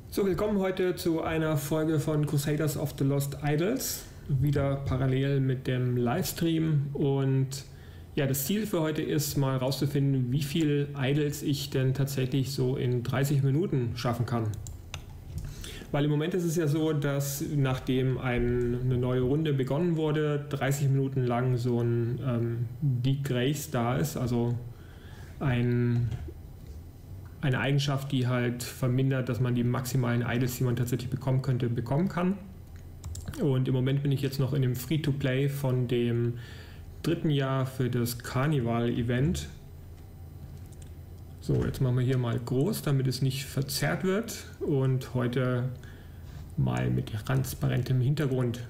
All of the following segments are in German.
So, willkommen heute zu einer Folge von Crusaders of the Lost Idols, wieder parallel mit dem Livestream. Und ja, das Ziel für heute ist mal rauszufinden, wie viel Idols ich denn tatsächlich so in 30 Minuten schaffen kann. Weil im Moment ist es ja so, dass nachdem eine neue Runde begonnen wurde, 30 Minuten lang so ein Deep Grace da ist, also eine Eigenschaft, die halt vermindert, dass man die maximalen Idols, die man tatsächlich bekommen könnte, bekommen kann. Und im Moment bin ich jetzt noch in dem Free-to-Play von dem 3. Jahr für das Carnival-Event. So, jetzt machen wir hier mal groß, damit es nicht verzerrt wird. Und heute mal mit transparentem Hintergrund.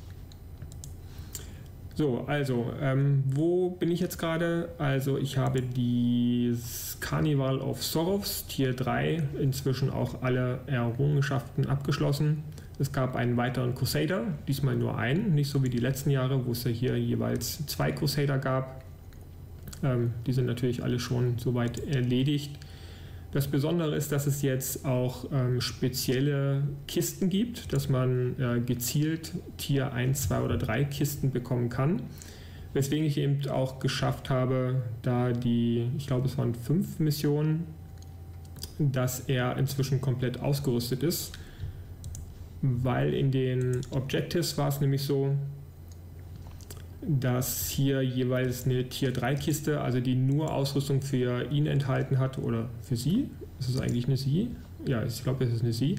So, also, wo bin ich jetzt gerade? Also, ich habe das Carnival of Sorrows, Tier 3, inzwischen auch alle Errungenschaften abgeschlossen. Es gab einen weiteren Crusader, diesmal nur einen, nicht so wie die letzten Jahre, wo es ja hier jeweils 2 Crusader gab. Die sind natürlich alle schon soweit erledigt. Das Besondere ist, dass es jetzt auch spezielle Kisten gibt, dass man gezielt Tier 1, 2 oder 3 Kisten bekommen kann. Weswegen ich eben auch geschafft habe, da ich glaube es waren 5 Missionen, dass er inzwischen komplett ausgerüstet ist. Weil in den Objectives war es nämlich so, dass hier jeweils eine Tier 3 Kiste, also die nur Ausrüstung für ihn enthalten hat, oder für sie, ist es eigentlich eine sie? Ja, ich glaube, es ist eine sie.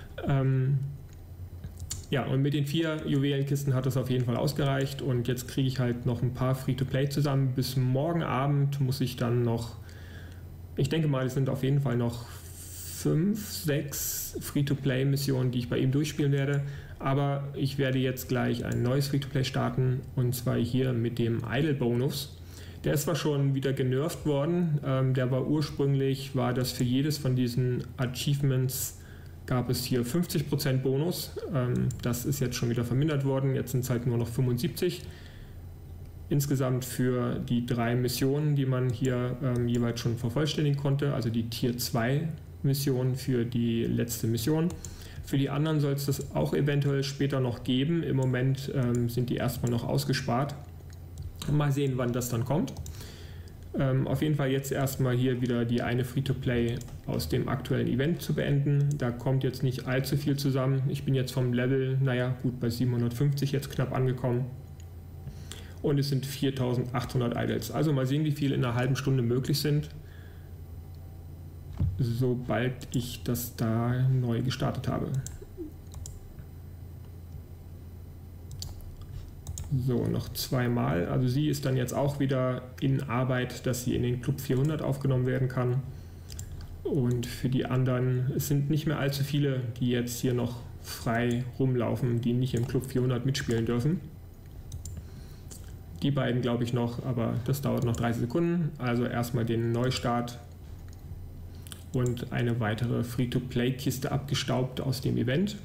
Ja, und mit den 4 Juwelenkisten hat das auf jeden Fall ausgereicht und jetzt kriege ich halt noch ein paar Free-to-Play zusammen. Bis morgen Abend muss ich dann noch, ich denke mal, es sind auf jeden Fall noch 5, 6 Free-to-Play-Missionen, die ich bei ihm durchspielen werde. Aber ich werde jetzt gleich ein neues Free-to-Play starten, und zwar hier mit dem Idol-Bonus. Der ist zwar schon wieder genervt worden, der war ursprünglich, war das für jedes von diesen Achievements gab es hier 50% Bonus. Das ist jetzt schon wieder vermindert worden, jetzt sind es halt nur noch 75. Insgesamt für die 3 Missionen, die man hier jeweils schon vervollständigen konnte, also die Tier 2 Mission für die letzte Mission. Für die anderen soll es das auch eventuell später noch geben. Im Moment sind die erstmal noch ausgespart. Mal sehen, wann das dann kommt. Auf jeden Fall jetzt erstmal hier wieder die eine Free-to-Play aus dem aktuellen Event zu beenden. Da kommt jetzt nicht allzu viel zusammen. Ich bin jetzt vom Level, naja, gut bei 750 jetzt knapp angekommen. Und es sind 4800 Idols. Also mal sehen, wie viel in einer halben Stunde möglich sind, sobald ich das da neu gestartet habe. So, noch 2 Mal. Also sie ist dann jetzt auch wieder in Arbeit, dass sie in den Club 400 aufgenommen werden kann. Und für die anderen, es sind nicht mehr allzu viele, die jetzt hier noch frei rumlaufen, die nicht im Club 400 mitspielen dürfen. Die beiden glaube ich noch, aber das dauert noch 30 Sekunden. Also erstmal den Neustart und eine weitere Free-to-Play-Kiste abgestaubt aus dem Event.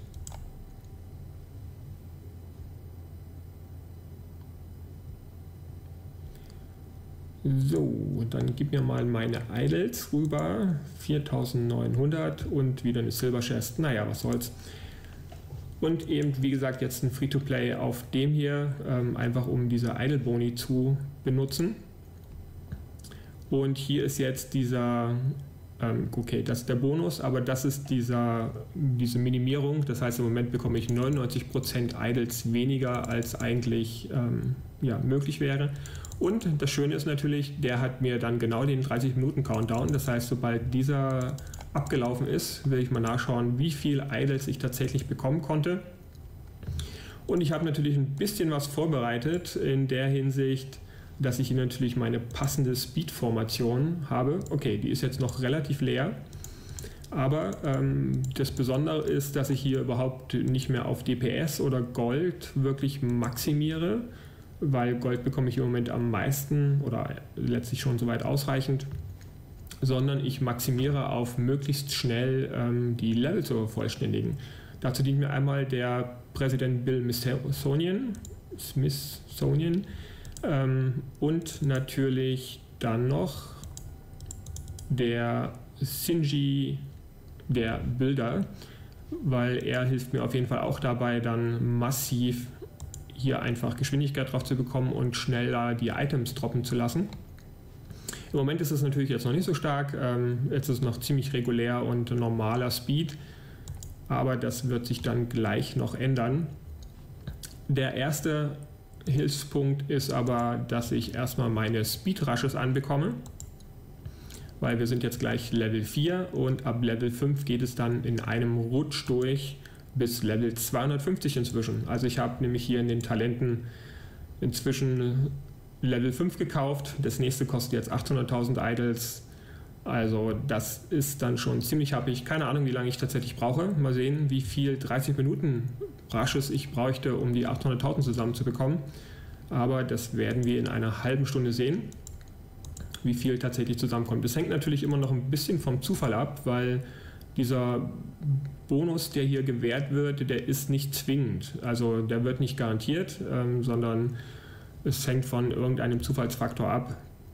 So, dann gib mir mal meine Idols rüber. 4900 und wieder eine Silver Chest. Naja, was soll's. Und eben, wie gesagt, jetzt ein Free-to-Play auf dem hier, einfach um diese Idol-Boni zu benutzen. Und hier ist jetzt dieser, okay, das ist der Bonus, aber das ist diese Minimierung. Das heißt, im Moment bekomme ich 99% Idols weniger, als eigentlich möglich wäre. Und das Schöne ist natürlich, der hat mir dann genau den 30-Minuten-Countdown. Das heißt, sobald dieser abgelaufen ist, will ich mal nachschauen, wie viel Idols ich tatsächlich bekommen konnte. Und ich habe natürlich ein bisschen was vorbereitet in der Hinsicht, dass ich hier natürlich meine passende Speed-Formation habe. Okay, die ist jetzt noch relativ leer. Aber das Besondere ist, dass ich hier überhaupt nicht mehr auf DPS oder Gold wirklich maximiere, weil Gold bekomme ich im Moment am meisten oder letztlich schon soweit ausreichend, sondern ich maximiere auf möglichst schnell die Level zu vervollständigen. Dazu dient mir einmal der Präsident Bill Smithsonian und natürlich dann noch der Shinji, der Bilder. weil er hilft mir auf jeden Fall auch dabei, dann massiv hier einfach Geschwindigkeit drauf zu bekommen und schneller die Items droppen zu lassen. Im Moment ist es natürlich jetzt noch nicht so stark, jetzt ist es noch ziemlich regulär und normaler Speed, aber das wird sich dann gleich noch ändern. Der erste Hilfspunkt ist aber, dass ich erstmal meine Speed Rushes anbekomme, weil wir sind jetzt gleich Level 4 und ab Level 5 geht es dann in einem Rutsch durch bis Level 250 inzwischen. Also ich habe nämlich hier in den Talenten inzwischen Level 5 gekauft. Das nächste kostet jetzt 800.000 Idols. Also das ist dann schon ziemlich happig. Keine Ahnung, wie lange ich tatsächlich brauche. Mal sehen, wie viel 30 Minuten Rushes ich bräuchte, um die 800.000 zusammenzubekommen. Aber das werden wir in einer halben Stunde sehen, wie viel tatsächlich zusammenkommt. Das hängt natürlich immer noch ein bisschen vom Zufall ab, weil dieser Bonus, der hier gewährt wird, der ist nicht zwingend. Also der wird nicht garantiert, sondern es hängt von irgendeinem Zufallsfaktor ab,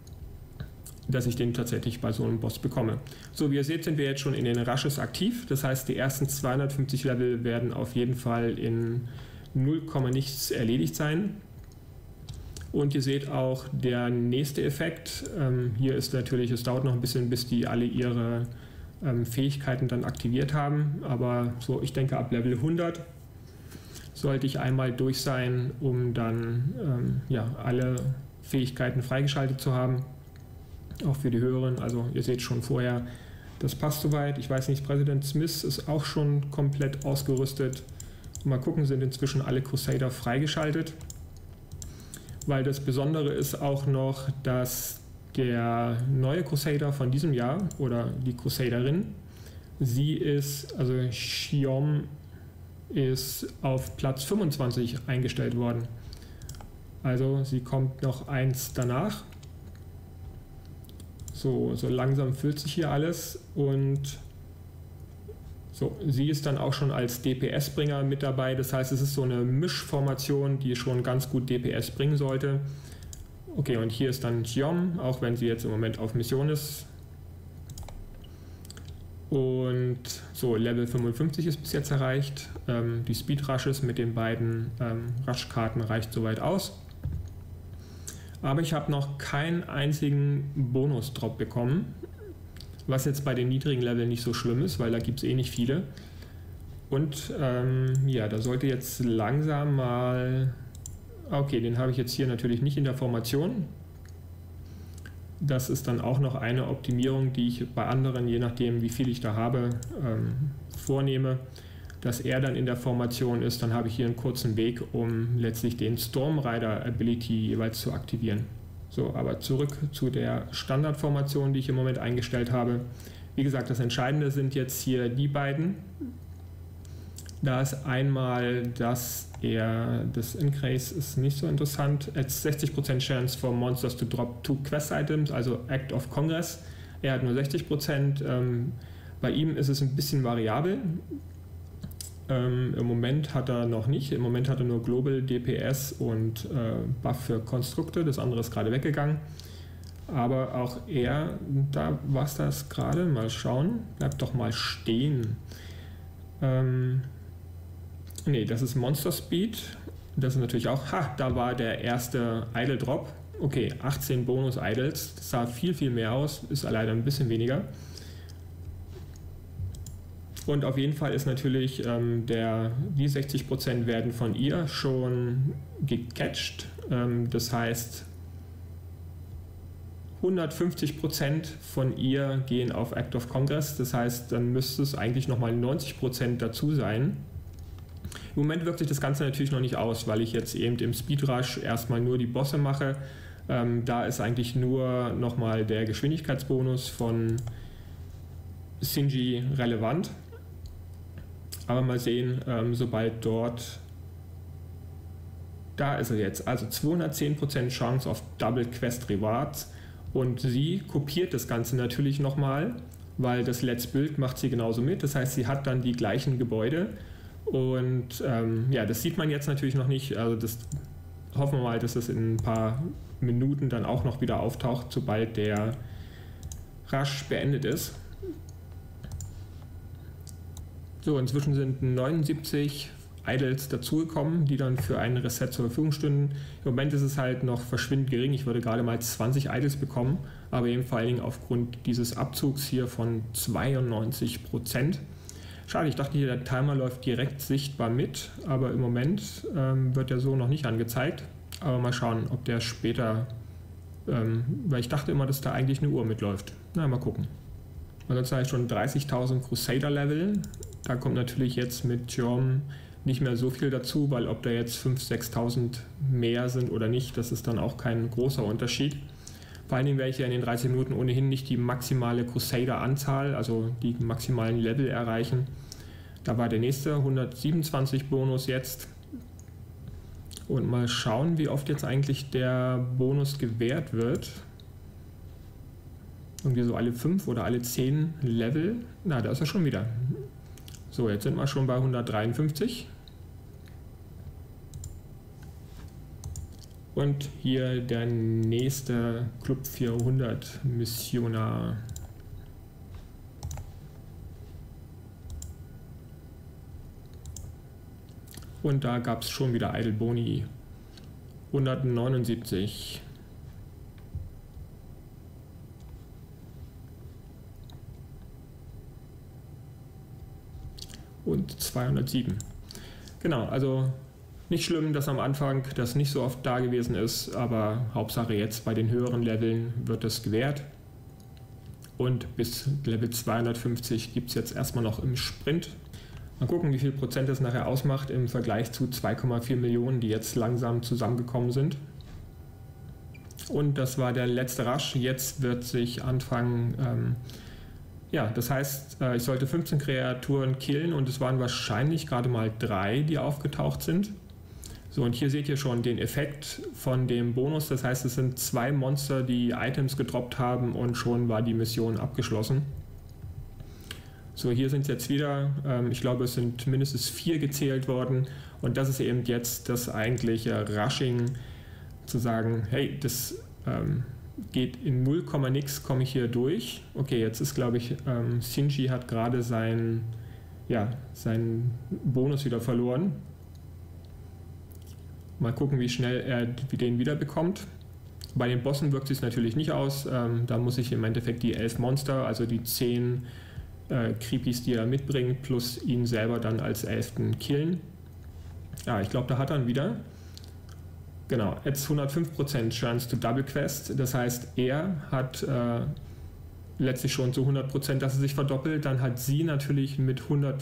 dass ich den tatsächlich bei so einem Boss bekomme. So, wie ihr seht, sind wir jetzt schon in den Rushes aktiv. Das heißt, die ersten 250 Level werden auf jeden Fall in 0, nichts erledigt sein. Und ihr seht auch der nächste Effekt. Hier ist natürlich, es dauert noch ein bisschen, bis die alle ihre Fähigkeiten dann aktiviert haben. Aber so, ich denke, ab Level 100 sollte ich einmal durch sein, um dann alle Fähigkeiten freigeschaltet zu haben. Auch für die höheren. Also ihr seht schon vorher, das passt soweit. Ich weiß nicht, Präsident Smith ist auch schon komplett ausgerüstet. Mal gucken, sind inzwischen alle Crusader freigeschaltet. Weil das Besondere ist auch noch, dass der neue Crusader von diesem Jahr oder die Crusaderin, sie ist, also Xiom ist auf Platz 25 eingestellt worden. Also sie kommt noch eins danach. So langsam füllt sich hier alles und so, sie ist dann auch schon als DPS-Bringer mit dabei. Das heißt, es ist so eine Mischformation, die schon ganz gut DPS bringen sollte. Okay, und hier ist dann Xiom, auch wenn sie jetzt im Moment auf Mission ist. Und so, Level 55 ist bis jetzt erreicht. Die Speed Rushes mit den beiden Rush-Karten reicht soweit aus. Aber ich habe noch keinen einzigen Bonus-Drop bekommen, was jetzt bei den niedrigen Leveln nicht so schlimm ist, weil da gibt es eh nicht viele. Und da sollte jetzt langsam mal... Okay, den habe ich jetzt hier natürlich nicht in der Formation. Das ist dann auch noch eine Optimierung, die ich bei anderen, je nachdem wie viel ich da habe, vornehme, dass er dann in der Formation ist. Dann habe ich hier einen kurzen Weg, um letztlich den Storm Rider Ability jeweils zu aktivieren. So, aber zurück zu der Standardformation, die ich im Moment eingestellt habe. Wie gesagt, das Entscheidende sind jetzt hier die beiden. Da ist einmal, dass das Increase ist nicht so interessant. It's 60% Chance for Monsters to drop 2 Quest Items, also Act of Congress. Er hat nur 60%. Bei ihm ist es ein bisschen variabel. Im Moment hat er noch nicht. Im Moment hat er nur Global, DPS und Buff für Konstrukte. Das andere ist gerade weggegangen. Aber auch er, da war es das gerade. Mal schauen. Bleibt doch mal stehen. Nee, das ist Monster Speed. Das ist natürlich auch, da war der erste Idle Drop. Okay, 18 Bonus Idols. Das sah viel, viel mehr aus. Ist leider ein bisschen weniger. Und auf jeden Fall ist natürlich, die 60% werden von ihr schon gecatcht. Das heißt, 150% von ihr gehen auf Act of Congress. Das heißt, dann müsste es eigentlich nochmal 90% dazu sein. Im Moment wirkt sich das Ganze natürlich noch nicht aus, weil ich jetzt eben im Speedrush erstmal nur die Bosse mache. Da ist eigentlich nur nochmal der Geschwindigkeitsbonus von Shinji relevant. Aber mal sehen, sobald dort... Da ist er jetzt. Also 210% Chance auf Double Quest Rewards. Und sie kopiert das Ganze natürlich nochmal, weil das Let's Build macht sie genauso mit. Das heißt, sie hat dann die gleichen Gebäude. Und das sieht man jetzt natürlich noch nicht. Also das hoffen wir mal, dass das in ein paar Minuten dann auch noch wieder auftaucht, sobald der Rush beendet ist. So, inzwischen sind 79 Idles dazugekommen, die dann für einen Reset zur Verfügung stünden. Im Moment ist es halt noch verschwindend gering. Ich würde gerade mal 20 Idles bekommen, aber eben vor allen Dingen aufgrund dieses Abzugs hier von 92%. Schade, ich dachte hier, der Timer läuft direkt sichtbar mit, aber im Moment wird der so noch nicht angezeigt. Aber mal schauen, ob der später, weil ich dachte immer, dass da eigentlich eine Uhr mitläuft. Na, mal gucken. Ansonsten habe ich schon 30.000 Crusader-Level. Da kommt natürlich jetzt mit Jerome nicht mehr so viel dazu, weil ob da jetzt 5.000, 6.000 mehr sind oder nicht, das ist dann auch kein großer Unterschied. Vor allen Dingen werde ich ja in den 30 Minuten ohnehin nicht die maximale Crusader-Anzahl, also die maximalen Level erreichen. Da war der nächste 127 Bonus jetzt. Und mal schauen, wie oft jetzt eigentlich der Bonus gewährt wird. Irgendwie so alle 5 oder alle 10 Level. Na, da ist er schon wieder. So, jetzt sind wir schon bei 153. Und hier der nächste Club 400 Missionar. Und da gab es schon wieder Idle Boni. 179. Und 207. Genau, also nicht schlimm, dass am Anfang das nicht so oft da gewesen ist, aber Hauptsache jetzt bei den höheren Leveln wird es gewährt. Und bis Level 250 gibt es jetzt erstmal noch im Sprint. Mal gucken, wie viel Prozent das nachher ausmacht im Vergleich zu 2,4 Millionen, die jetzt langsam zusammengekommen sind. Und das war der letzte Rush. Jetzt wird sich anfangen, ja, das heißt, ich sollte 15 Kreaturen killen und es waren wahrscheinlich gerade mal 3, die aufgetaucht sind. So, und hier seht ihr schon den Effekt von dem Bonus. Das heißt, es sind 2 Monster, die Items gedroppt haben und schon war die Mission abgeschlossen. So, hier sind es jetzt wieder, ich glaube, es sind mindestens 4 gezählt worden. Und das ist eben jetzt das eigentliche Rushing, zu sagen, hey, das geht in 0, nix, komme ich hier durch. Okay, jetzt ist, glaube ich, Shinji hat gerade seinen Bonus wieder verloren. Mal gucken, wie schnell er den wieder bekommt. Bei den Bossen wirkt es sich natürlich nicht aus. Da muss ich im Endeffekt die 11 Monster, also die 10 Creepies, die er mitbringt, plus ihn selber dann als 11. killen. Ja, ich glaube, da hat er ihn wieder. Genau, jetzt 105% Chance to Double Quest. Das heißt, er hat letztlich schon zu 100%, dass er sich verdoppelt. Dann hat sie natürlich mit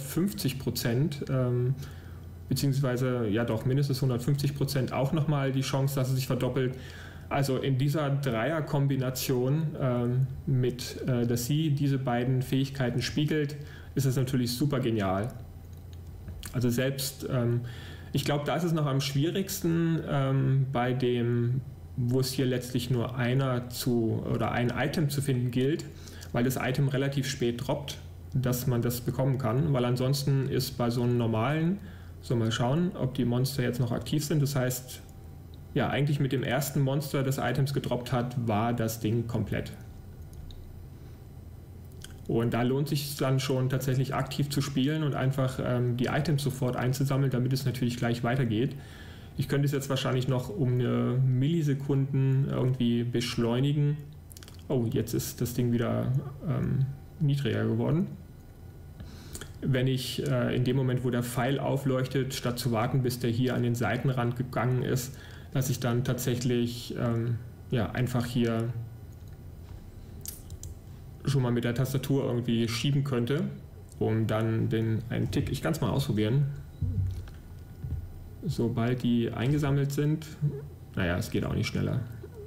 150%, beziehungsweise ja doch mindestens 150% auch nochmal die Chance, dass er sich verdoppelt. Also in dieser Dreierkombination dass sie diese beiden Fähigkeiten spiegelt, ist es natürlich super genial. Also selbst, ich glaube, da ist es noch am schwierigsten bei dem, wo es hier letztlich nur ein Item zu finden gilt, weil das Item relativ spät droppt, dass man das bekommen kann, weil ansonsten ist bei so einem normalen, so mal schauen, ob die Monster jetzt noch aktiv sind, das heißt, ja, eigentlich mit dem ersten Monster, das Items gedroppt hat, war das Ding komplett. Und da lohnt sich es dann schon tatsächlich aktiv zu spielen und einfach die Items sofort einzusammeln, damit es natürlich gleich weitergeht. Ich könnte es jetzt wahrscheinlich noch um eine Millisekunden irgendwie beschleunigen. Oh, jetzt ist das Ding wieder niedriger geworden. Wenn ich in dem Moment, wo der Pfeil aufleuchtet, statt zu warten, bis der hier an den Seitenrand gegangen ist, dass ich dann tatsächlich einfach hier schon mal mit der Tastatur irgendwie schieben könnte, um dann einen Tick, ich kann es mal ausprobieren, sobald die eingesammelt sind, naja, es geht auch nicht schneller.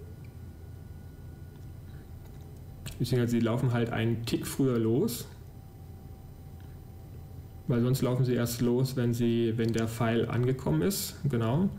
Beziehungsweise sie laufen halt einen Tick früher los, weil sonst laufen sie erst los, wenn der Pfeil angekommen ist, genau.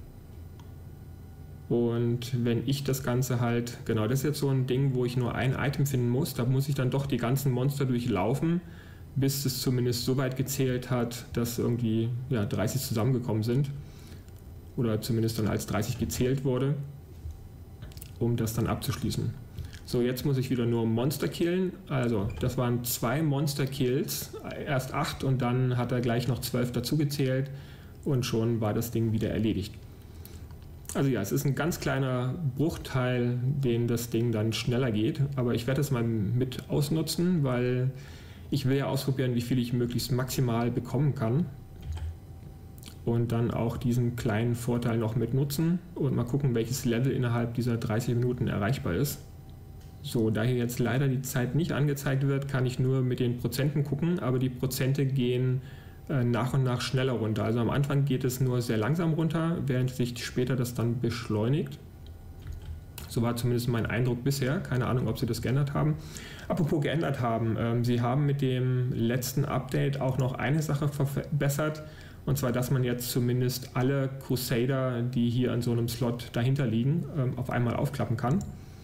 Und wenn ich das Ganze halt, genau, das ist jetzt so ein Ding, wo ich nur ein Item finden muss, da muss ich dann doch die ganzen Monster durchlaufen, bis es zumindest so weit gezählt hat, dass irgendwie 30 zusammengekommen sind. Oder zumindest dann als 30 gezählt wurde, um das dann abzuschließen. So, jetzt muss ich wieder nur Monster killen. Also, das waren 2 Monster-Kills, erst 8 und dann hat er gleich noch 12 dazu gezählt und schon war das Ding wieder erledigt. Also ja, es ist ein ganz kleiner Bruchteil, den das Ding dann schneller geht, aber ich werde das mal mit ausnutzen, weil ich will ja ausprobieren, wie viel ich möglichst maximal bekommen kann und dann auch diesen kleinen Vorteil noch mit nutzen und mal gucken, welches Level innerhalb dieser 30 Minuten erreichbar ist. So, da hier jetzt leider die Zeit nicht angezeigt wird, kann ich nur mit den Prozenten gucken, aber die Prozente gehen nach und nach schneller runter. Also am Anfang geht es nur sehr langsam runter, während sich später das dann beschleunigt. So war zumindest mein Eindruck bisher. Keine Ahnung, ob sie das geändert haben. Apropos geändert haben, sie haben mit dem letzten Update auch noch eine Sache verbessert, und zwar, dass man jetzt zumindest alle Crusader, die hier an so einem Slot dahinter liegen, auf einmal aufklappen kann.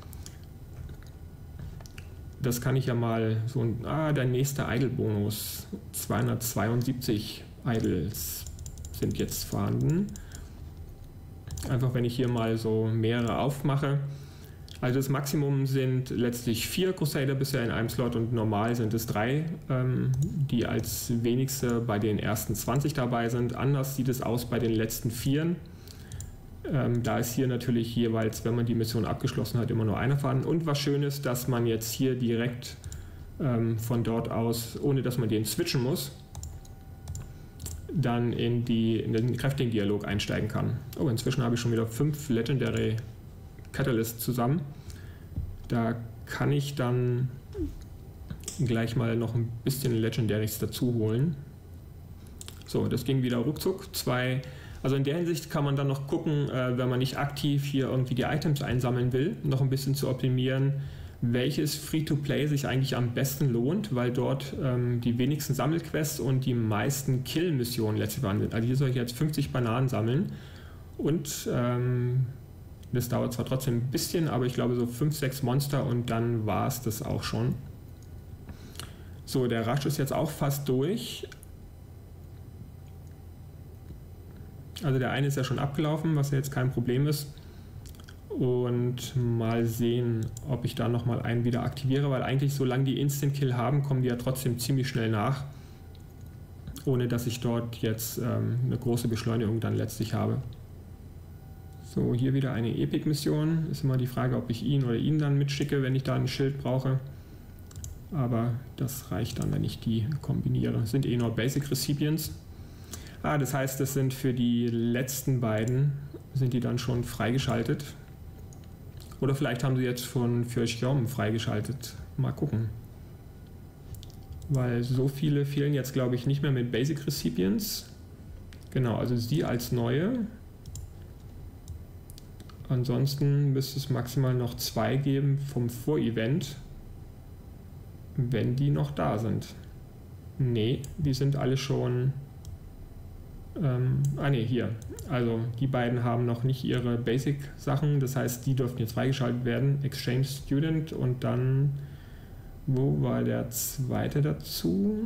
Das kann ich ja mal so, der nächste Idle-Bonus, 272 Idols sind jetzt vorhanden. Einfach wenn ich hier mal so mehrere aufmache. Also das Maximum sind letztlich 4 Crusader bisher in einem Slot und normal sind es 3, die als wenigste bei den ersten 20 dabei sind. Anders sieht es aus bei den letzten 4. Da ist hier natürlich jeweils, wenn man die Mission abgeschlossen hat, immer nur einer vorhanden. Und was schön ist, dass man jetzt hier direkt von dort aus, ohne dass man den switchen muss, dann in den Crafting-Dialog einsteigen kann. Oh, inzwischen habe ich schon wieder 5 Legendary Catalysts zusammen. Da kann ich dann gleich mal noch ein bisschen Legendaries dazu holen. So, das ging wieder ruckzuck. Also in der Hinsicht kann man dann noch gucken, wenn man nicht aktiv hier irgendwie die Items einsammeln will, noch ein bisschen zu optimieren, welches Free-to-Play sich eigentlich am besten lohnt, weil dort die wenigsten Sammelquests und die meisten Kill-Missionen letztlich waren. Also hier soll ich jetzt 50 Bananen sammeln und das dauert zwar trotzdem ein bisschen, aber ich glaube so 5, 6 Monster und dann war es das auch schon. So, der Rush ist jetzt auch fast durch. Also der eine ist ja schon abgelaufen, was ja jetzt kein Problem ist. Und mal sehen, ob ich da nochmal einen wieder aktiviere, weil eigentlich solange die Instant Kill haben, kommen die ja trotzdem ziemlich schnell nach. Ohne dass ich dort jetzt eine große Beschleunigung dann letztlich habe. So, hier wieder eine Epic-Mission. Ist immer die Frage, ob ich ihn oder ihn dann mitschicke, wenn ich da ein Schild brauche. Aber das reicht dann, wenn ich die kombiniere. Das sind eh nur Basic Recipients. Das heißt, das sind für die letzten beiden, sind die dann schon freigeschaltet. Oder vielleicht haben sie jetzt für Xiaom freigeschaltet. Mal gucken. Weil so viele fehlen jetzt, glaube ich, nicht mehr mit Basic Recipients. Genau, also sie als neue. Ansonsten müsste es maximal noch 2 geben vom Vorevent, wenn die noch da sind. Nee, die sind alle schon... hier. Also die beiden haben noch nicht ihre Basic-Sachen, das heißt, die dürften jetzt freigeschaltet werden. Exchange Student und dann, wo war der zweite dazu?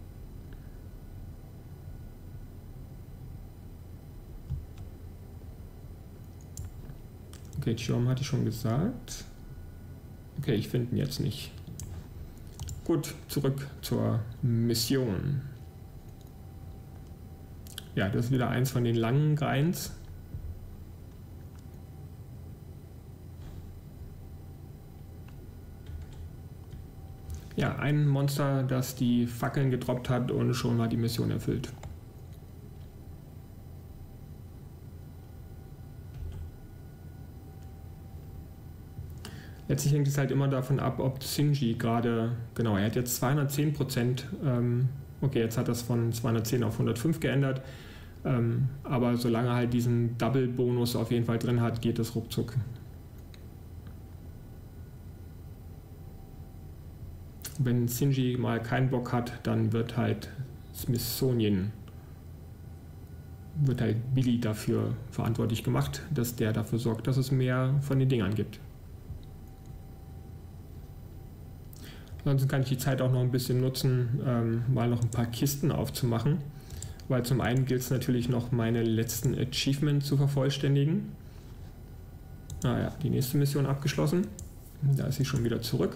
Okay, Xiaom hatte ich schon gesagt. Okay, ich finde ihn jetzt nicht. Gut, zurück zur Mission. Ja, das ist wieder eins von den langen Grinds. Ja, ein Monster, das die Fackeln gedroppt hat und schon war die Mission erfüllt. Letztlich hängt es halt immer davon ab, ob Shinji gerade, genau, er hat jetzt 210%, okay, jetzt hat das von 210 auf 105 geändert, aber solange er halt diesen Double-Bonus auf jeden Fall drin hat, geht das ruckzuck. Wenn Shinji mal keinen Bock hat, dann wird halt Smithsonian, wird halt Billy dafür verantwortlich gemacht, dass der dafür sorgt, dass es mehr von den Dingern gibt. Ansonsten kann ich die Zeit auch noch ein bisschen nutzen, mal noch ein paar Kisten aufzumachen, weil zum einen gilt es natürlich noch, meine letzten Achievements zu vervollständigen. Ja, die nächste Mission abgeschlossen. Da ist sie schon wieder zurück.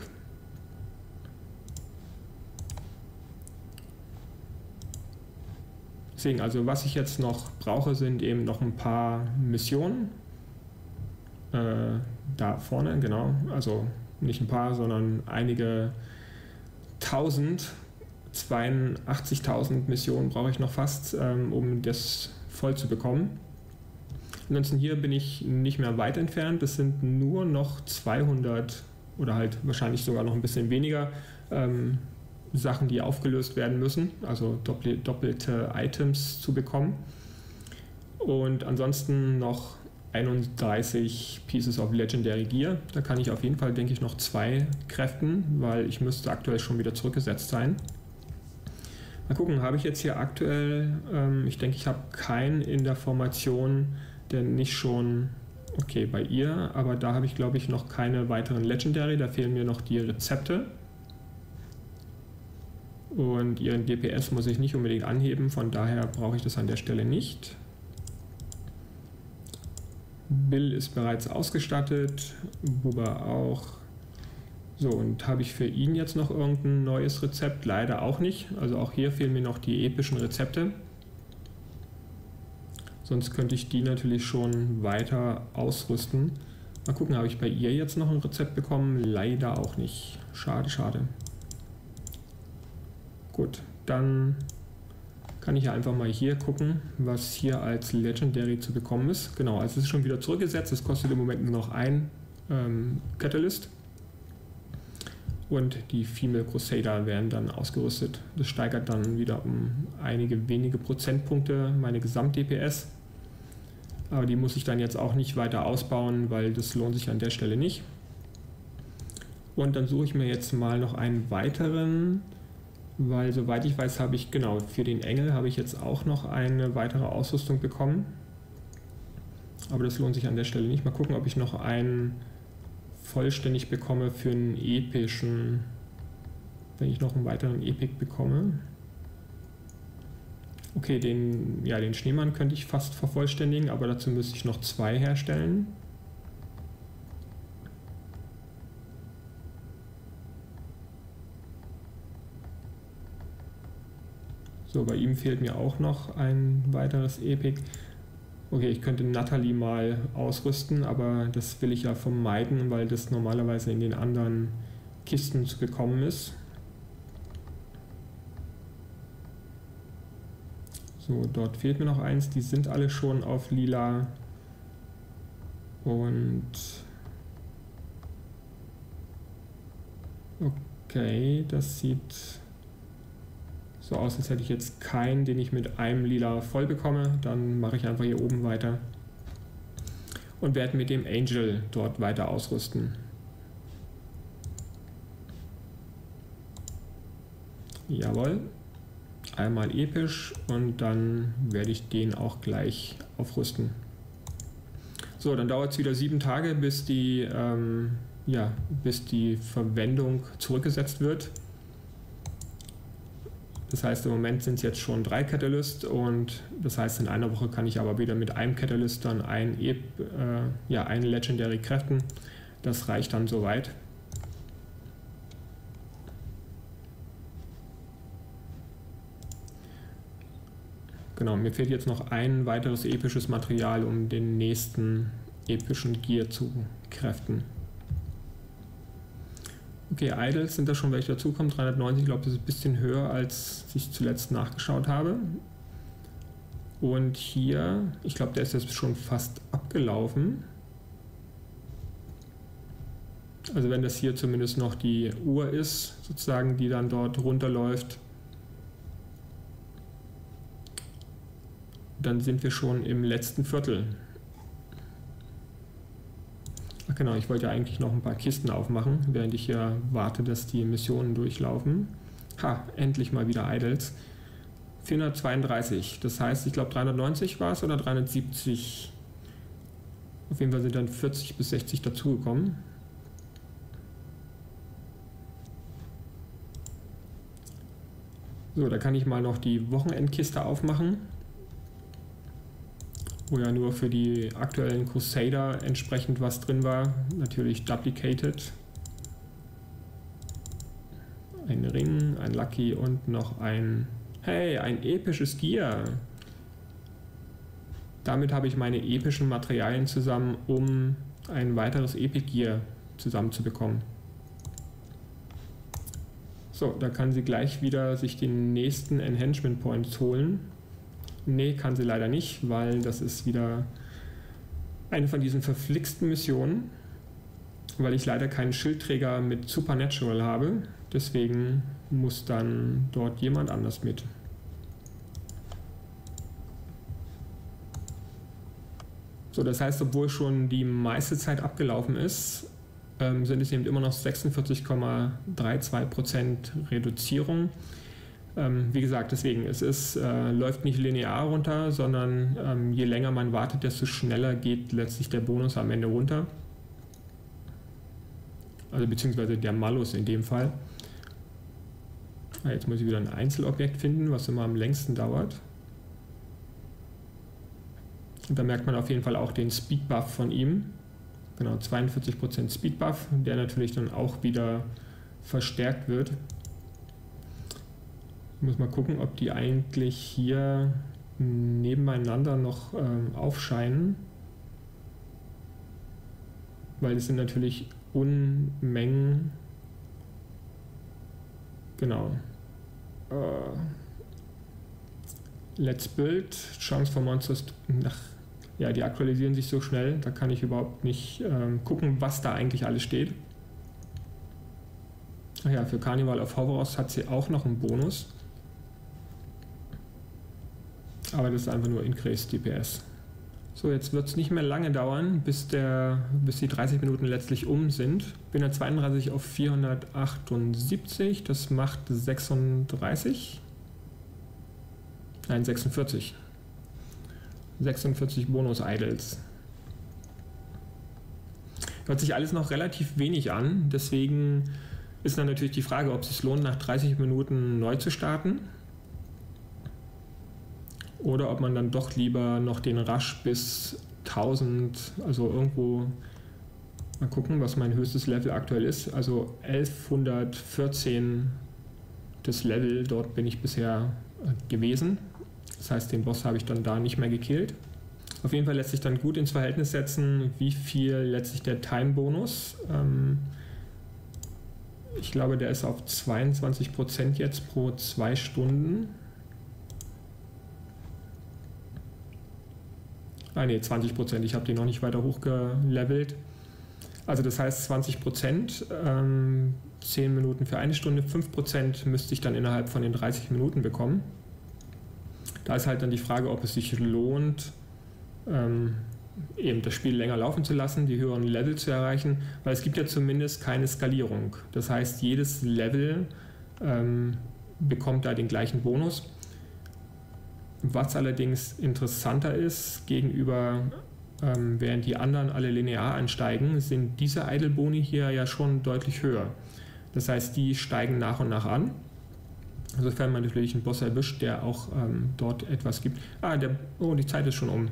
Deswegen, also was ich jetzt noch brauche, sind eben noch ein paar Missionen. Da vorne, genau. Also nicht ein paar, sondern einige tausend. 82.000 Missionen brauche ich noch fast, um das voll zu bekommen. Ansonsten hier bin ich nicht mehr weit entfernt. Das sind nur noch 200 oder halt wahrscheinlich sogar noch ein bisschen weniger Sachen, die aufgelöst werden müssen, also doppelte Items zu bekommen. Und ansonsten noch 31 Pieces of Legendary Gear. Da kann ich auf jeden Fall, denke ich, noch 2 kräften, weil ich müsste aktuell schon wieder zurückgesetzt sein. Mal gucken, habe ich jetzt hier aktuell, ich denke, ich habe keinen in der Formation, der nicht schon, okay, bei ihr, aber da habe ich, glaube ich, noch keine weiteren Legendary, da fehlen mir noch die Rezepte. Und ihren DPS muss ich nicht unbedingt anheben, von daher brauche ich das an der Stelle nicht. Bill ist bereits ausgestattet, Bubba auch. So, und habe ich für ihn jetzt noch irgendein neues Rezept? Leider auch nicht. Also auch hier fehlen mir noch die epischen Rezepte. Sonst könnte ich die natürlich schon weiter ausrüsten. Mal gucken, habe ich bei ihr jetzt noch ein Rezept bekommen? Leider auch nicht. Schade, schade. Gut, dann kann ich ja einfach mal hier gucken, was hier als Legendary zu bekommen ist. Genau, also es ist schon wieder zurückgesetzt. Es kostet im Moment nur noch ein Catalyst. Und die Female Crusader werden dann ausgerüstet. Das steigert dann wieder um einige wenige Prozentpunkte meine Gesamt-DPS. Aber die muss ich dann jetzt auch nicht weiter ausbauen, weil das lohnt sich an der Stelle nicht. Und dann suche ich mir jetzt mal noch einen weiteren, weil soweit ich weiß, habe ich, genau, für den Engel habe ich jetzt auch noch eine weitere Ausrüstung bekommen. Aber das lohnt sich an der Stelle nicht. Mal gucken, ob ich noch einen vollständig bekomme für einen epischen, wenn ich noch einen weiteren Epic bekomme. Okay, den Schneemann könnte ich fast vervollständigen, aber dazu müsste ich noch 2 herstellen. So, bei ihm fehlt mir auch noch ein weiteres Epic. Okay, ich könnte Natalie mal ausrüsten, aber das will ich ja vermeiden, weil das normalerweise in den anderen Kisten zu bekommen ist. So, dort fehlt mir noch eins. Die sind alle schon auf lila. Und okay, das sieht so aus, als hätte ich jetzt keinen, den ich mit einem lila voll bekomme. Dann mache ich einfach hier oben weiter und werde mit dem Angel dort weiter ausrüsten. Jawohl. Einmal episch und dann werde ich den auch gleich aufrüsten. So, dann dauert es wieder 7 Tage, bis die Verwendung zurückgesetzt wird. Das heißt, im Moment sind es jetzt schon 3 Catalyst und das heißt, in einer Woche kann ich aber wieder mit einem Catalyst dann ein Legendary kräften. Das reicht dann soweit. Genau, mir fehlt jetzt noch ein weiteres episches Material, um den nächsten epischen Gear zu kräften. Okay, Idols sind da schon welche dazukommen. 390, ich glaube, das ist ein bisschen höher, als ich zuletzt nachgeschaut habe. Und hier, ich glaube, der ist jetzt schon fast abgelaufen. Also wenn das hier zumindest noch die Uhr ist, sozusagen, die dann dort runterläuft, dann sind wir schon im letzten Viertel. Ach genau, ich wollte ja eigentlich noch ein paar Kisten aufmachen, während ich hier warte, dass die Missionen durchlaufen. Ha, endlich mal wieder Idols. 432, das heißt, ich glaube 390 war es oder 370. Auf jeden Fall sind dann 40 bis 60 dazugekommen. So, da kann ich mal noch die Wochenendkiste aufmachen, wo ja nur für die aktuellen Crusader entsprechend was drin war. Natürlich Duplicated. ein Ring, ein Lucky und noch ein episches Gear. Damit habe ich meine epischen Materialien zusammen, um ein weiteres Epic Gear zusammenzubekommen. So, da kann sie gleich wieder sich den nächsten Enhancement Points holen. Nee, kann sie leider nicht, weil das ist wieder eine von diesen verflixten Missionen, weil ich leider keinen Schildträger mit Supernatural habe. Deswegen muss dann dort jemand anders mit. So, das heißt, obwohl schon die meiste Zeit abgelaufen ist, sind es eben immer noch 46,32% Reduzierung. Wie gesagt, deswegen, läuft nicht linear runter, sondern je länger man wartet, desto schneller geht letztlich der Bonus am Ende runter. Also beziehungsweise der Malus in dem Fall. Jetzt muss ich wieder ein Einzelobjekt finden, was immer am längsten dauert. Und da merkt man auf jeden Fall auch den Speed-Buff von ihm. Genau, 42% Speed-Buff, der natürlich dann auch wieder verstärkt wird. Ich muss mal gucken, ob die eigentlich hier nebeneinander noch aufscheinen. Weil es sind natürlich Unmengen. Genau. Let's Build, Chance for Monsters. Ja, die aktualisieren sich so schnell, da kann ich überhaupt nicht gucken, was da eigentlich alles steht. Ach ja, für Carnival of Horrors hat sie auch noch einen Bonus. Aber das ist einfach nur Increased DPS. So, jetzt wird es nicht mehr lange dauern, bis die 30 Minuten letztlich um sind. Bin ja 32 auf 478, das macht 36. Nein, 46. 46 Bonus-Idols. Hört sich alles noch relativ wenig an, deswegen ist dann natürlich die Frage, ob es sich lohnt, nach 30 Minuten neu zu starten oder ob man dann doch lieber noch den Rush bis 1000, also irgendwo, mal gucken, was mein höchstes Level aktuell ist, also 1114 das Level, dort bin ich bisher gewesen. Das heißt, den Boss habe ich dann da nicht mehr gekillt. Auf jeden Fall lässt sich dann gut ins Verhältnis setzen, wie viel letztlich der Time-Bonus. Ich glaube, der ist auf 22% jetzt pro 2 Stunden. Ah ne, 20%. Ich habe den noch nicht weiter hochgelevelt. Also das heißt 20%, 10 Minuten für 1 Stunde, 5% müsste ich dann innerhalb von den 30 Minuten bekommen. Da ist halt dann die Frage, ob es sich lohnt, eben das Spiel länger laufen zu lassen, die höheren Level zu erreichen, weil es gibt ja zumindest keine Skalierung. Das heißt, jedes Level bekommt da den gleichen Bonus. Was allerdings interessanter ist, gegenüber während die anderen alle linear ansteigen, sind diese Idle-Boni hier ja schon deutlich höher. Das heißt, die steigen nach und nach an. Sofern man natürlich einen Boss erwischt, der auch dort etwas gibt. Die Zeit ist schon um.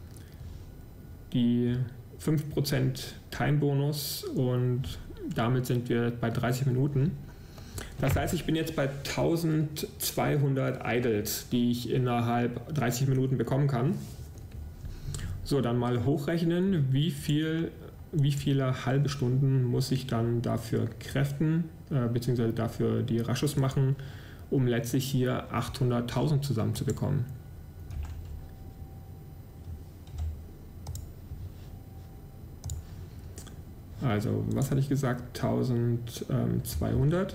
Die 5% Time-Bonus und damit sind wir bei 30 Minuten. Das heißt, ich bin jetzt bei 1200 Idols, die ich innerhalb 30 Minuten bekommen kann. So, dann mal hochrechnen, wie viele halbe Stunden muss ich dann dafür kräften, beziehungsweise dafür die Rushes machen, um letztlich hier 800.000 zusammenzubekommen. Also, was hatte ich gesagt? 1200.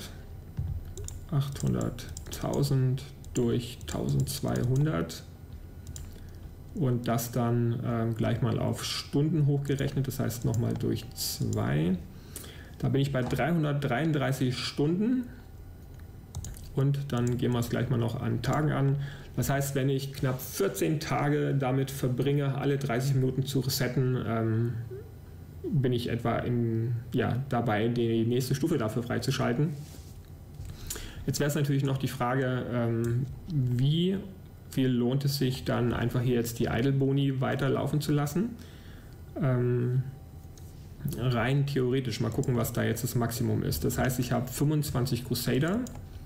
800.000 durch 1200 und das dann gleich mal auf Stunden hochgerechnet, das heißt nochmal durch 2. Da bin ich bei 333 Stunden und dann gehen wir es gleich mal noch an Tagen an. Das heißt, wenn ich knapp 14 Tage damit verbringe, alle 30 Minuten zu resetten, bin ich etwa dabei, die nächste Stufe dafür freizuschalten. Jetzt wäre es natürlich noch die Frage, wie viel lohnt es sich dann einfach hier jetzt die Idle-Boni weiterlaufen zu lassen. rein theoretisch, mal gucken, was da jetzt das Maximum ist. Das heißt, ich habe 25 Crusader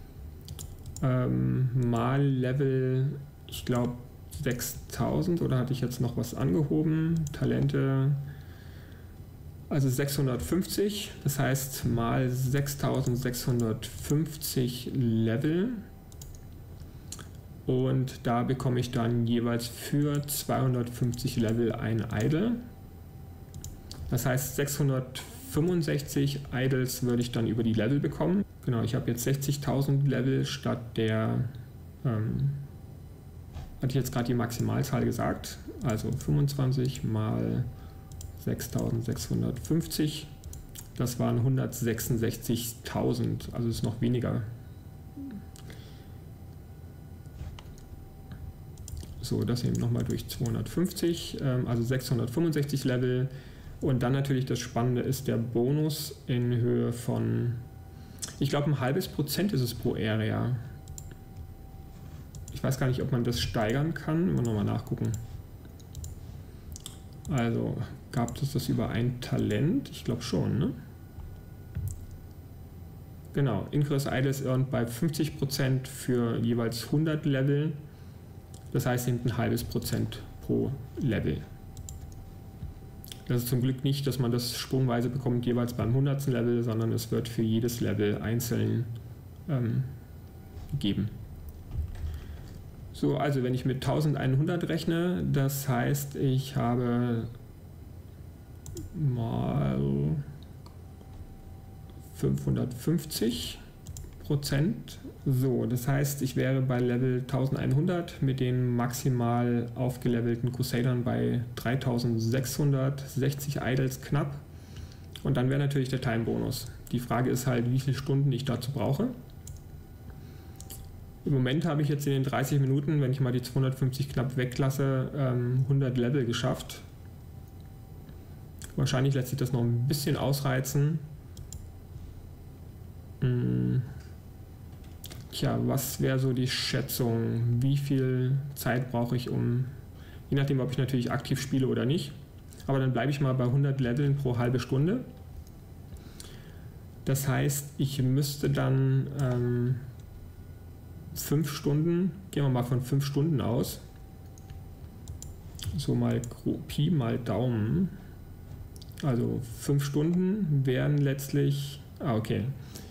mal Level, ich glaube 6000, oder hatte ich jetzt noch was angehoben? Talente, also 650, das heißt mal 6650 Level. Und da bekomme ich dann jeweils für 250 Level ein Idol. Das heißt 665 Idols würde ich dann über die Level bekommen. Genau, ich habe jetzt 60.000 Level statt der, hatte ich jetzt gerade die Maximalzahl gesagt, also 25 mal 6650, das waren 166.000, also ist noch weniger. So, das eben nochmal durch 250, also 665 Level. Und dann natürlich das Spannende ist der Bonus in Höhe von, ich glaube, ein halbes Prozent ist es pro Area. Ich weiß gar nicht, ob man das steigern kann. Mal nochmal nachgucken. Also, gab es das über ein Talent? Ich glaube schon, ne? Genau, Ingress Idols earned bei 50% für jeweils 100 Level. Das heißt, sind ein halbes Prozent pro Level. Das ist zum Glück nicht, dass man das sprungweise bekommt, jeweils beim 100. Level, sondern es wird für jedes Level einzeln gegeben. So, also wenn ich mit 1100 rechne, das heißt, ich habe mal 550%. So, das heißt, ich wäre bei Level 1100 mit den maximal aufgelevelten Crusadern bei 3660 Idols knapp. Und dann wäre natürlich der Time-Bonus. Die Frage ist halt, wie viele Stunden ich dazu brauche. Im Moment habe ich jetzt in den 30 Minuten, wenn ich mal die 250 knapp weglasse, 100 Level geschafft. Wahrscheinlich lässt sich das noch ein bisschen ausreizen. Tja, was wäre so die Schätzung? Wie viel Zeit brauche ich, um, je nachdem, ob ich natürlich aktiv spiele oder nicht. Aber dann bleibe ich mal bei 100 Leveln pro halbe Stunde. Das heißt, ich müsste dann 5 Stunden, gehen wir mal von 5 Stunden aus. So mal Pi mal Daumen. Also 5 Stunden wären letztlich, okay.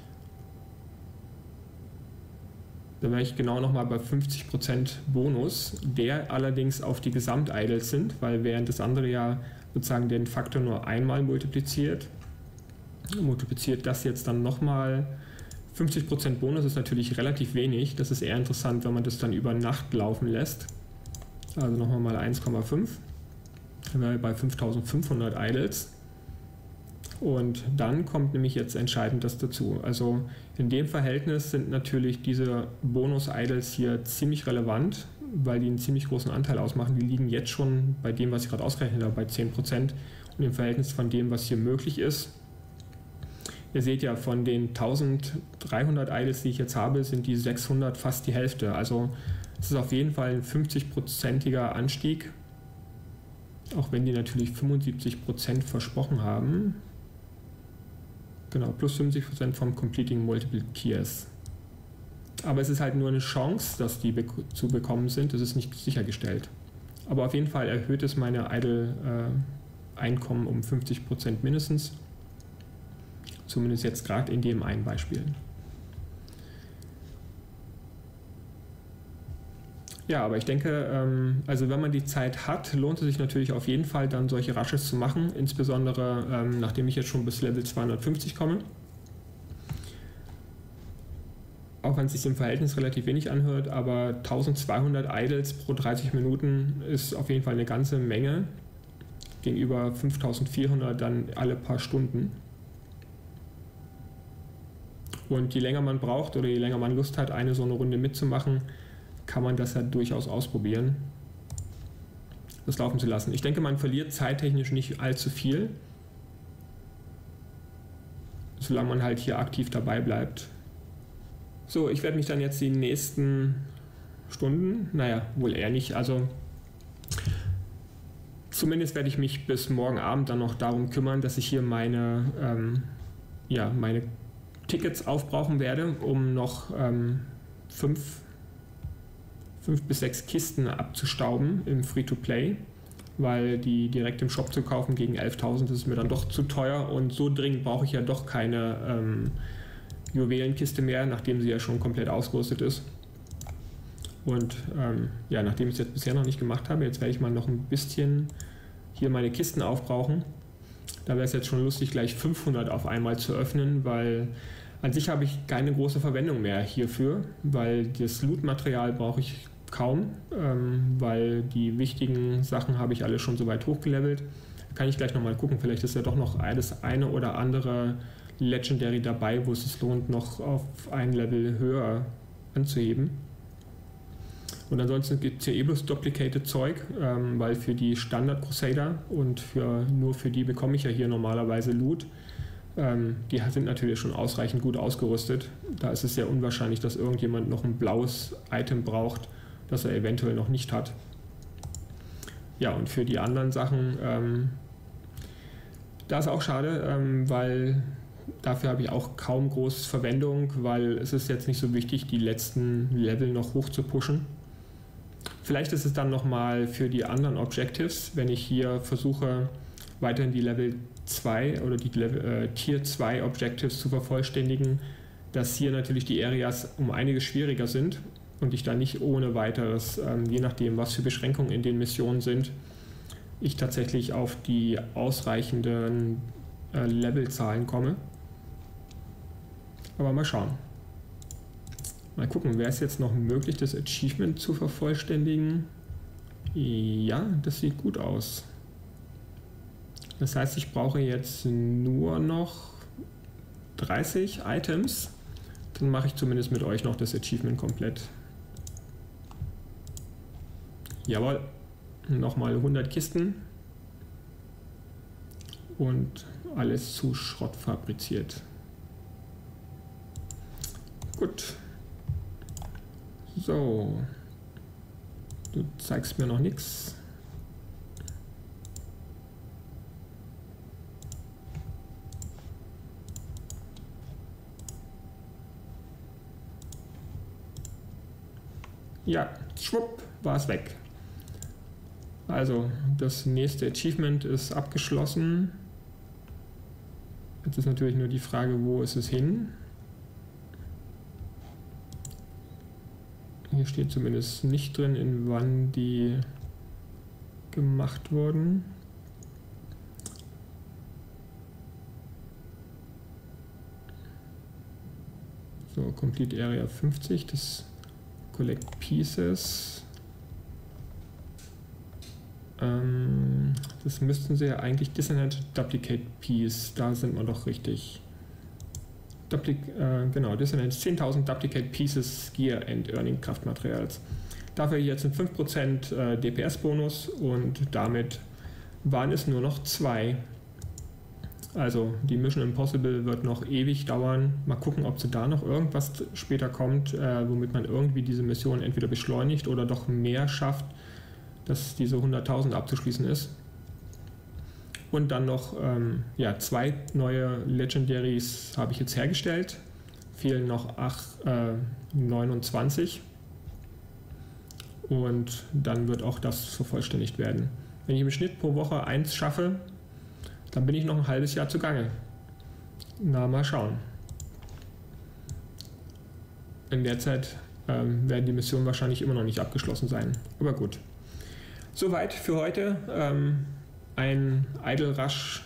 Da wäre ich genau nochmal bei 50% Bonus, der allerdings auf die Gesamt-Idols sind, weil während das andere ja sozusagen den Faktor nur einmal multipliziert das jetzt dann nochmal. 50% Bonus ist natürlich relativ wenig, das ist eher interessant, wenn man das dann über Nacht laufen lässt. Also nochmal mal 1,5, dann wären wir bei 5500 Idols. Und dann kommt nämlich jetzt entscheidend das dazu. Also in dem Verhältnis sind natürlich diese Bonus-Idols hier ziemlich relevant, weil die einen ziemlich großen Anteil ausmachen. Die liegen jetzt schon bei dem, was ich gerade ausgerechnet habe, bei 10% und im Verhältnis von dem, was hier möglich ist. Ihr seht ja, von den 1300 Idols, die ich jetzt habe, sind die 600 fast die Hälfte. Also es ist auf jeden Fall ein 50%iger Anstieg, auch wenn die natürlich 75% versprochen haben. Genau, plus 50% vom Completing Multiple Tiers. Aber es ist halt nur eine Chance, dass die zu bekommen sind. Das ist nicht sichergestellt. Aber auf jeden Fall erhöht es meine Idle-Einkommen um 50% mindestens. Zumindest jetzt gerade in dem einen Beispiel. Ja, aber ich denke, also wenn man die Zeit hat, lohnt es sich natürlich auf jeden Fall dann solche Rushes zu machen, insbesondere nachdem ich jetzt schon bis Level 250 komme. Auch wenn es sich im Verhältnis relativ wenig anhört, aber 1200 Idols pro 30 Minuten ist auf jeden Fall eine ganze Menge, gegenüber 5400 dann alle paar Stunden. Und je länger man braucht oder je länger man Lust hat, eine so eine Runde mitzumachen, kann man das ja durchaus ausprobieren, das laufen zu lassen. Ich denke, man verliert zeittechnisch nicht allzu viel, solange man halt hier aktiv dabei bleibt. So, ich werde mich dann jetzt die nächsten Stunden, naja, wohl eher nicht, also Zumindest werde ich mich bis morgen Abend dann noch darum kümmern, dass ich hier meine Tickets aufbrauchen werde, um noch 5 bis 6 Kisten abzustauben im Free-to-Play, weil die direkt im Shop zu kaufen gegen 11.000 ist mir dann doch zu teuer und so dringend brauche ich ja doch keine Juwelenkiste mehr, nachdem sie ja schon komplett ausgerüstet ist. Und nachdem ich es jetzt bisher noch nicht gemacht habe, jetzt werde ich mal noch ein bisschen hier meine Kisten aufbrauchen. Da wäre es jetzt schon lustig, gleich 500 auf einmal zu öffnen, weil an sich habe ich keine große Verwendung mehr hierfür, weil das Loot-Material brauche ich kaum, weil die wichtigen Sachen habe ich alle schon so weit hochgelevelt. Da kann ich gleich nochmal gucken, vielleicht ist ja doch noch das eine oder andere Legendary dabei, wo es sich lohnt, noch auf ein Level höher anzuheben. Und ansonsten gibt es hier bloß Duplicated Zeug, weil für die Standard Crusader und nur für die bekomme ich ja hier normalerweise Loot. Die sind natürlich schon ausreichend gut ausgerüstet. Da ist es sehr unwahrscheinlich, dass irgendjemand noch ein blaues Item braucht, das er eventuell noch nicht hat. Ja, und für die anderen Sachen, da ist auch schade, weil dafür habe ich auch kaum groß Verwendung, weil es ist jetzt nicht so wichtig, die letzten Level noch hoch zu pushen. Vielleicht ist es dann nochmal für die anderen Objectives, wenn ich hier versuche, weiterhin die Level 2 oder die Tier 2 Objectives zu vervollständigen, dass hier natürlich die Areas um einiges schwieriger sind und ich da nicht ohne weiteres, je nachdem was für Beschränkungen in den Missionen sind, ich tatsächlich auf die ausreichenden Levelzahlen komme. Aber mal schauen. Mal gucken, wäre es jetzt noch möglich, das Achievement zu vervollständigen? Ja, das sieht gut aus. Das heißt, ich brauche jetzt nur noch 30 Items. Dann mache ich zumindest mit euch noch das Achievement komplett. Jawohl, nochmal 100 Kisten. Und alles zu Schrott fabriziert. Gut. So. Du zeigst mir noch nichts. Ja, schwupp, war es weg. Also, das nächste Achievement ist abgeschlossen. Jetzt ist natürlich nur die Frage, wo ist es hin? Hier steht zumindest nicht drin, in wann die gemacht wurden. So, Complete Area 50, das Collect Pieces. Das müssten sie ja eigentlich Dissonant Duplicate Piece, da sind wir doch richtig. Genau, Dissonant 10.000 Duplicate Pieces Gear and Earning Kraftmaterials. Dafür jetzt ein 5% DPS Bonus und damit waren es nur noch 2. Also die Mission Impossible wird noch ewig dauern. Mal gucken, ob sie da noch irgendwas später kommt, womit man irgendwie diese Mission entweder beschleunigt oder doch mehr schafft, dass diese 100.000 abzuschließen ist. Und dann noch 2 neue Legendaries habe ich jetzt hergestellt. Fehlen noch 29. Und dann wird auch das vervollständigt werden. Wenn ich im Schnitt pro Woche 1 schaffe, dann bin ich noch ein halbes Jahr zugange. Na, mal schauen. In der Zeit werden die Missionen wahrscheinlich immer noch nicht abgeschlossen sein. Aber gut. Soweit für heute. Ein Idle Rush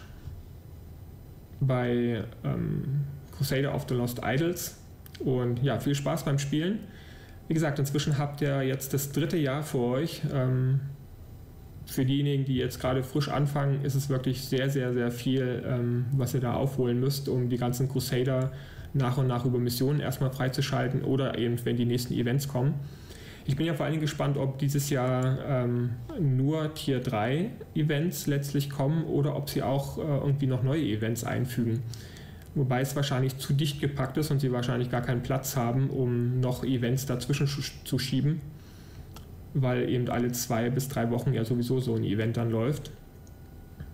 bei Crusader of the Lost Idols. Und ja, viel Spaß beim Spielen. Wie gesagt, inzwischen habt ihr jetzt das 3. Jahr vor euch. Für diejenigen, die jetzt gerade frisch anfangen, ist es wirklich sehr, sehr, sehr viel, was ihr da aufholen müsst, um die ganzen Crusader nach und nach über Missionen erstmal freizuschalten oder eben, wenn die nächsten Events kommen. Ich bin ja vor allen Dingen gespannt, ob dieses Jahr nur Tier 3 Events letztlich kommen oder ob sie auch irgendwie noch neue Events einfügen. Wobei es wahrscheinlich zu dicht gepackt ist und sie wahrscheinlich gar keinen Platz haben, um noch Events dazwischen zu schieben, weil eben alle 2 bis 3 Wochen ja sowieso so ein Event dann läuft.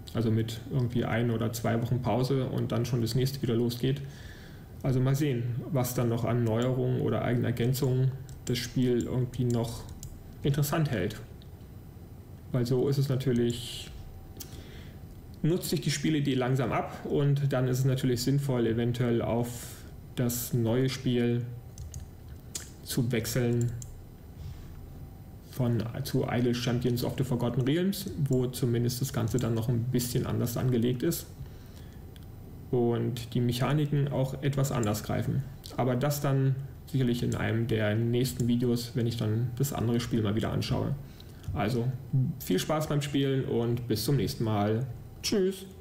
Also mit irgendwie 1 oder 2 Wochen Pause und dann schon das nächste wieder losgeht. Also mal sehen, was dann noch an Neuerungen oder eigenen Ergänzungen das Spiel irgendwie noch interessant hält. Weil so ist es natürlich, nutzt sich die Spielidee langsam ab und dann ist es natürlich sinnvoll, eventuell auf das neue Spiel zu wechseln zu Idle Champions of the Forgotten Realms, wo zumindest das Ganze dann noch ein bisschen anders angelegt ist und die Mechaniken auch etwas anders greifen. Aber das dann sicherlich in einem der nächsten Videos, wenn ich dann das andere Spiel mal wieder anschaue. Also viel Spaß beim Spielen und bis zum nächsten Mal. Tschüss!